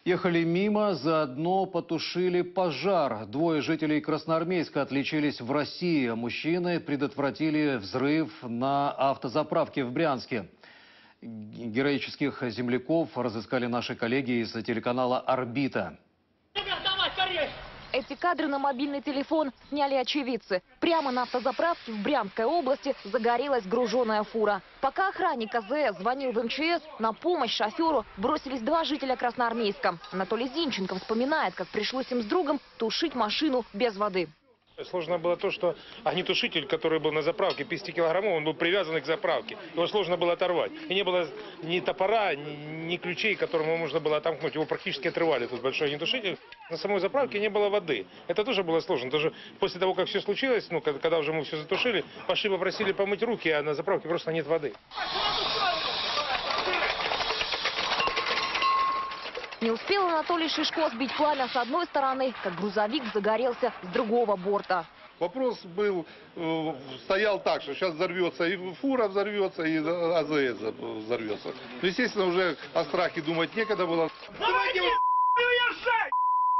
Ехали мимо, заодно потушили пожар. Двое жителей Красноармейска отличились в России. Мужчины предотвратили взрыв на автозаправке в Брянске. Героических земляков разыскали наши коллеги из телеканала «Орбита». Эти кадры на мобильный телефон сняли очевидцы. Прямо на автозаправке в Брянской области загорелась груженая фура. Пока охранник АЗС звонил в МЧС, на помощь шоферу бросились два жителя Красноармейска. Анатолий Зинченко вспоминает, как пришлось им с другом тушить машину без воды. Сложно было то, что огнетушитель, который был на заправке, 50 килограммов, он был привязан к заправке. Его сложно было оторвать. И не было ни топора, ни ключей, которым можно было отомкнуть. Его практически отрывали, тут большой огнетушитель. На самой заправке не было воды. Это тоже было сложно. Тоже после того, как все случилось, когда уже мы все затушили, пошли попросили помыть руки, а на заправке просто нет воды. Не успел Анатолий Шишко сбить пламя с одной стороны, как грузовик загорелся с другого борта. Вопрос был, стоял так, что сейчас взорвется и фура взорвется, и АЗС взорвется. Естественно, уже о страхе думать некогда было. Давайте уезжай!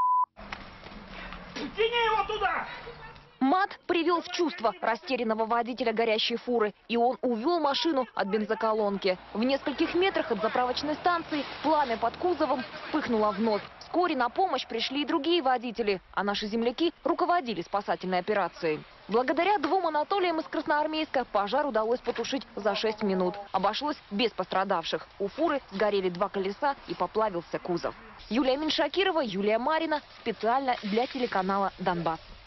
Тяни его туда! Мат привел в чувство растерянного водителя горящей фуры, и он увел машину от бензоколонки. В нескольких метрах от заправочной станции пламя под кузовом вспыхнуло вновь. Вскоре на помощь пришли и другие водители, а наши земляки руководили спасательной операцией. Благодаря двум Анатолиям из Красноармейска пожар удалось потушить за 6 минут. Обошлось без пострадавших. У фуры сгорели 2 колеса и поплавился кузов. Юлия Меньшакирова, Юлия Марина. Специально для телеканала «Донбасс».